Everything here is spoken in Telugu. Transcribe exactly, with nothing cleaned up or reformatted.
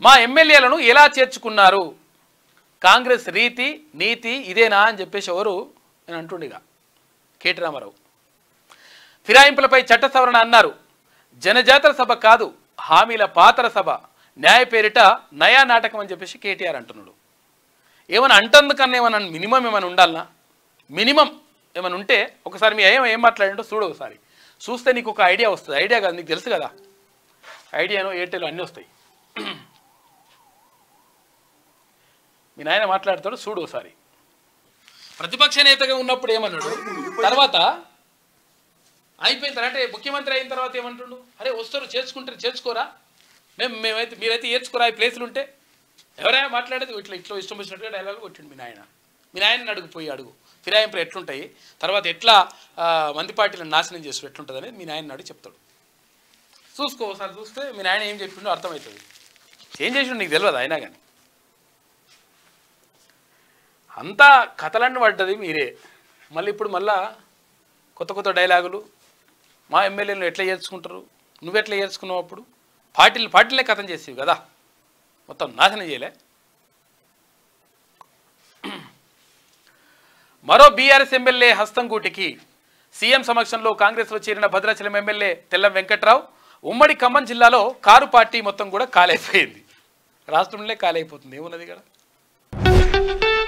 మా ఎమ్మెల్యేలను ఎలా చేర్చుకున్నారు, కాంగ్రెస్ రీతి నీతి ఇదేనా అని చెప్పేసి ఎవరు నేను అంటుండేగా కేటీ రామారావు. ఫిరాయింపులపై చట్ట సవరణ అన్నారు, జనజాతర సభ కాదు హామీల పాతర సభ, న్యాయ పేరిట నయా నాటకం అని చెప్పేసి కేటీఆర్ అంటున్నాడు. ఏమైనా అంటందుకన్నా ఏమన్నా మినిమం ఏమైనా ఉండాలనా? మినిమం ఏమైనా ఉంటే ఒకసారి మీ ఏం ఏం మాట్లాడిండో చూడు, ఒకసారి చూస్తే నీకు ఒక ఐడియా వస్తుంది. ఐడియా కాదు, నీకు తెలుసు కదా ఐడియాను ఎయిర్టెల్ అన్నీ వస్తాయి. మీ నాయన మాట్లాడతాడు చూడు ఒకసారి. ప్రతిపక్ష నేతగా ఉన్నప్పుడు ఏమన్నాడు, తర్వాత అయిపోయిన తర్వాత అంటే ముఖ్యమంత్రి అయిన తర్వాత ఏమంటుండు, అరే వస్తారు చేర్చుకుంటారు చేర్చుకోరా, మేము మేమైతే మీరైతే ఏర్చుకోరా ఈ ప్లేసులు ఉంటే. ఎవరైనా మాట్లాడేది ఇట్లా ఇట్లా ఇష్టం వచ్చినట్టుగా డైలాగ్ కొట్టిండు మీ నాయన. మీ నాయనని అడుగు పోయి అడుగు ఫిరాయింపులు ఎట్లుంటాయి, తర్వాత ఎట్లా మంది పార్టీలను నాశనం చేస్తారు ఎట్లుంటుంది అనేది మీ నాయన అడిగి చెప్తాడు. చూసుకో ఒకసారి, చూస్తే మీ నాయన ఏం చెప్పిండో అర్థమవుతుంది. ఏం చేసిండు నీకు తెలియదు అయినా కానీ. అంతా కథలన్నీ పడ్డది మీరే. మళ్ళీ ఇప్పుడు మళ్ళా కొత్త కొత్త డైలాగులు, మా ఎమ్మెల్యేలను ఎట్లా చేర్చుకుంటారు, నువ్వెట్లా చేర్చుకున్నావు, అప్పుడు పార్టీలు పార్టీలే కథం చేసేవి కదా, మొత్తం నాశనం చేయలే. మరో బీఆర్ఎస్ ఎమ్మెల్యే హస్తంగూటికి సీఎం సమక్షంలో కాంగ్రెస్లో చేరిన భద్రాచలం ఎమ్మెల్యే తెల్లం వెంకట్రావు. ఉమ్మడి ఖమ్మం జిల్లాలో కారు పార్టీ మొత్తం కూడా కాలైపోయింది. రాష్ట్రంలో కాలైపోతుంది, ఏమున్నది కదా.